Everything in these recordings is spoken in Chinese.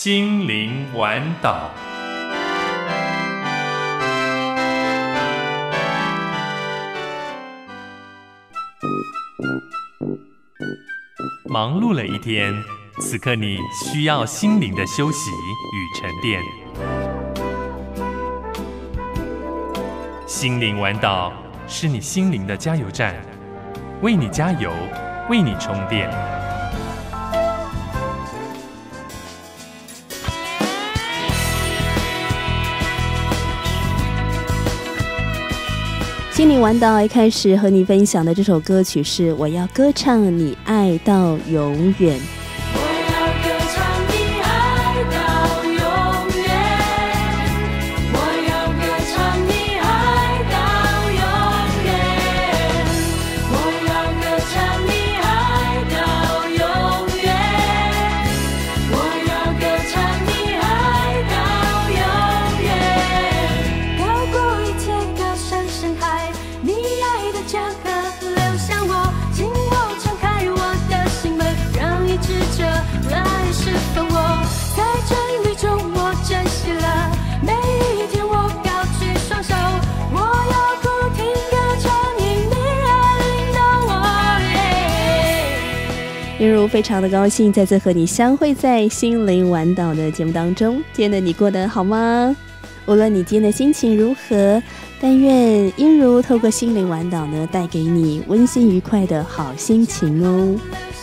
心灵玩岛。忙碌了一天，此刻你需要心灵的休息与沉淀。心灵玩岛是你心灵的加油站，为你加油，为你充电。 心灵玩岛一开始和你分享的这首歌曲是《我要歌唱你爱到永远》。音如非常的高兴再次和你相会在心灵玩岛的节目当中。今天的你过得好吗？无论你今天的心情如何，但愿音如透过心灵玩岛呢，带给你温馨愉快的好心情哦。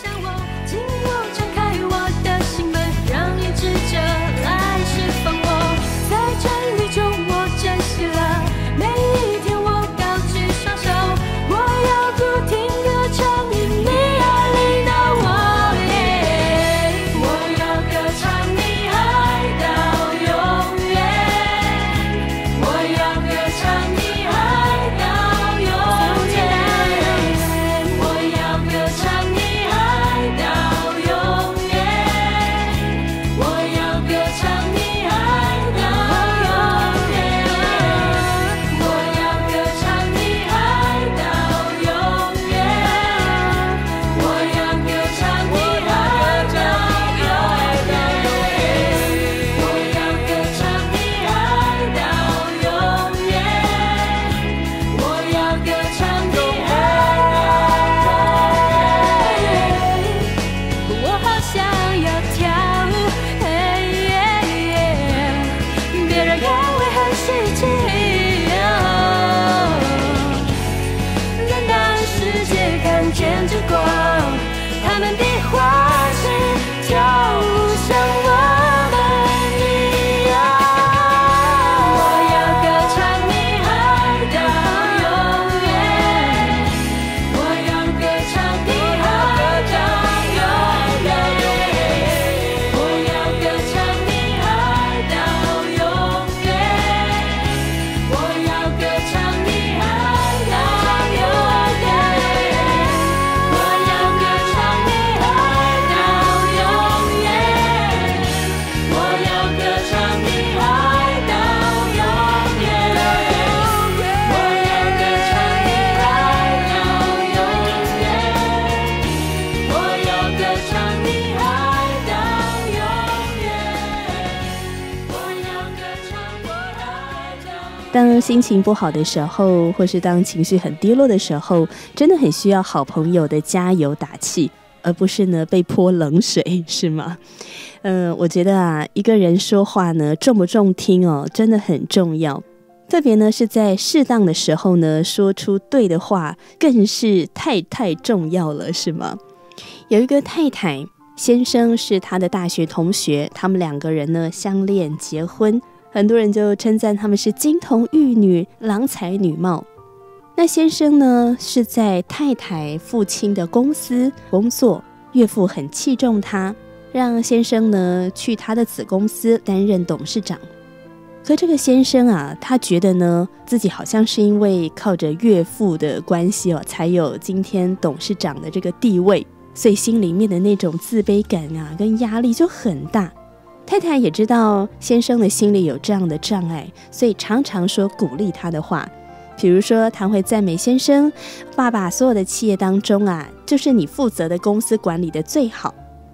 当心情不好的时候，或是当情绪很低落的时候，真的很需要好朋友的加油打气，而不是呢被泼冷水，是吗？我觉得啊，一个人说话呢重不重听哦，真的很重要。特别呢是在适当的时候呢，说出对的话，更是太重要了，是吗？有一个太太，先生是他的大学同学，他们两个人呢相恋结婚。很多人就称赞他们是金童玉女，郎才女貌。那先生呢是在太太父亲的公司工作，岳父很器重他，让先生呢去他的子公司担任董事长。可这个先生啊，他觉得呢自己好像是因为靠着岳父的关系哦，才有今天董事长的这个地位，所以心里面的那种自卑感啊跟压力就很大。太太也知道先生的心里有这样的障碍，所以常常说鼓励他的话，比如说他会赞美先生，爸爸所有的企业当中啊，就是你负责的公司管理的最好，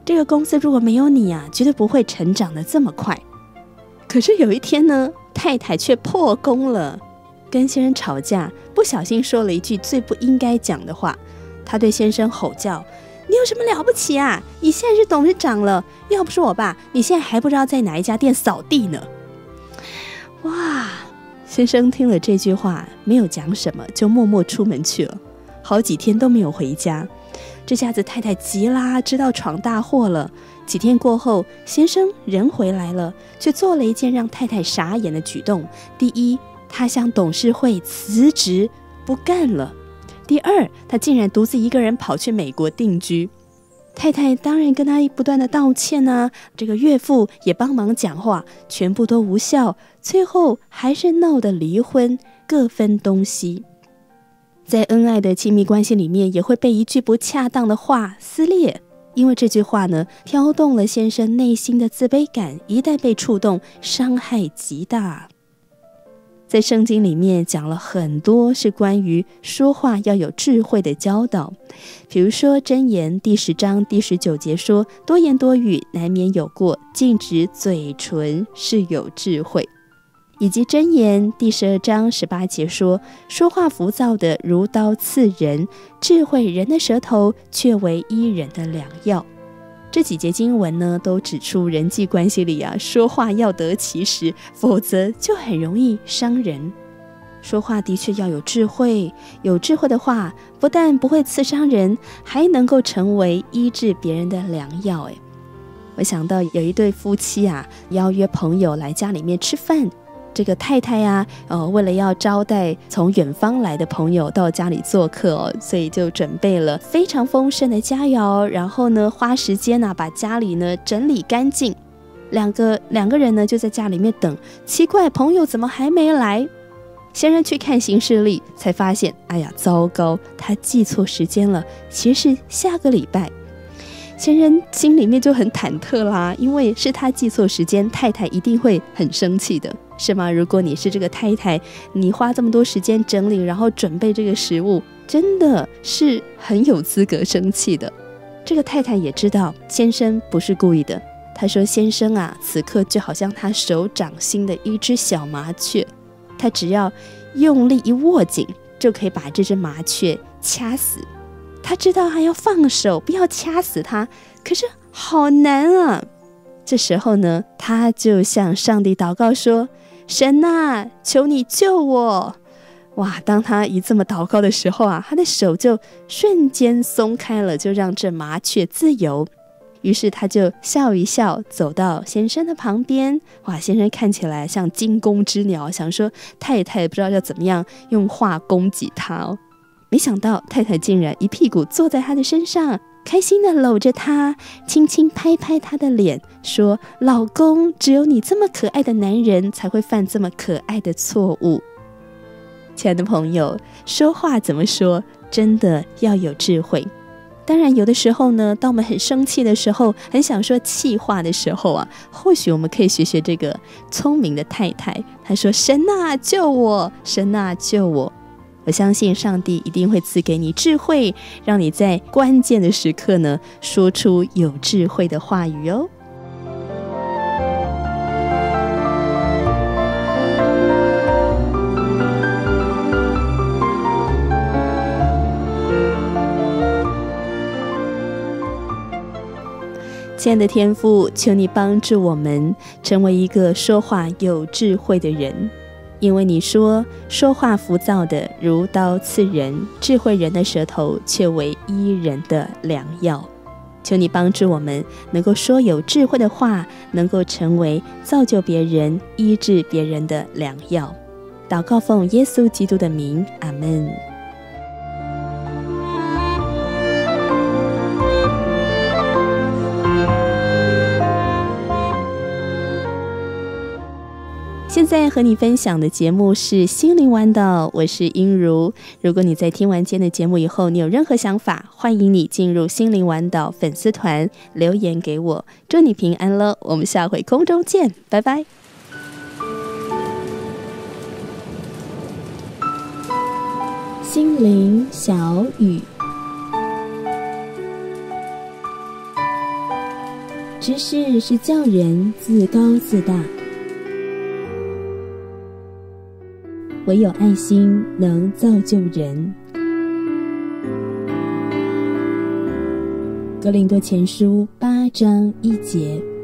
这个公司如果没有你啊，绝对不会成长得这么快。可是有一天呢，太太却破功了，跟先生吵架，不小心说了一句最不应该讲的话。她对先生吼叫：你有什么了不起啊？你现在是董事长了，要不是我爸，你现在还不知道在哪一家店扫地呢。哇！先生听了这句话，没有讲什么，就默默出门去了，好几天都没有回家。这下子太太急啦，知道闯大祸了。几天过后，先生人回来了，却做了一件让太太傻眼的举动。第一，他向董事会辞职，不干了。第二，他竟然独自一个人跑去美国定居。太太当然跟他不断的道歉啊，这个岳父也帮忙讲话，全部都无效，最后还是闹得离婚，各分东西。在恩爱的亲密关系里面，也会被一句不恰当的话撕裂，因为这句话呢，挑动了先生内心的自卑感，一旦被触动，伤害极大。在圣经里面讲了很多是关于说话要有智慧的教导，比如说箴言第10章第19节说，多言多语难免有过，禁止嘴唇是有智慧。以及箴言第12章18节说，说话浮躁的如刀刺人，智慧人的舌头却为医人的良药。这几节经文呢，都指出人际关系里啊，说话要得其时，否则就很容易伤人。说话的确要有智慧，有智慧的话，不但不会刺伤人，还能够成为医治别人的良药。我想到有一对夫妻啊，邀约朋友来家里面吃饭。这个太太啊，为了要招待从远方来的朋友到家里做客所以就准备了非常丰盛的佳肴，然后呢，花时间啊把家里呢整理干净。两个人呢就在家里面等，奇怪，朋友怎么还没来？先生去看行事历，才发现，哎呀，糟糕，他记错时间了，其实是下个礼拜。先生心里面就很忐忑啦，因为是他记错时间，太太一定会很生气的，是吗？如果你是这个太太，你花这么多时间整理，然后准备这个食物，真的是很有资格生气的。这个太太也知道先生不是故意的，她说，先生啊，此刻就好像他手掌心的一只小麻雀，他只要用力一握紧，就可以把这只麻雀掐死。他知道他要放手，不要掐死他，可是好难啊。这时候呢，他就向上帝祷告说，神啊，求你救我。哇，当他一这么祷告的时候啊，他的手就瞬间松开了，就让这麻雀自由。于是他就笑一笑，走到先生的旁边。哇，先生看起来像惊弓之鸟，想说太太不知道要怎么样用话攻击他没想到太太竟然一屁股坐在他的身上，开心地搂着他，轻轻拍拍他的脸，说，老公，只有你这么可爱的男人才会犯这么可爱的错误。亲爱的朋友，说话怎么说，真的要有智慧。当然有的时候呢，当我们很生气的时候，很想说气话的时候啊，或许我们可以学学这个聪明的太太，她说，神啊救我，神啊救我。我相信上帝一定会赐给你智慧，让你在关键的时刻呢，说出有智慧的话语哦。亲爱的天父，求你帮助我们成为一个说话有智慧的人，因为你说，说话浮躁的如刀刺人，智慧人的舌头却为医人的良药。求你帮助我们能够说有智慧的话，能够成为造就别人、医治别人的良药。祷告奉耶稣基督的名，阿们。现在和你分享的节目是心灵湾道，我是英如。如果你在听完今天的节目以后，你有任何想法，欢迎你进入心灵湾道粉丝团留言给我。祝你平安了，我们下回空中见，拜拜。心灵小语知识是叫人自高自大，唯有爱心能造就人。哥林多前书8章1节。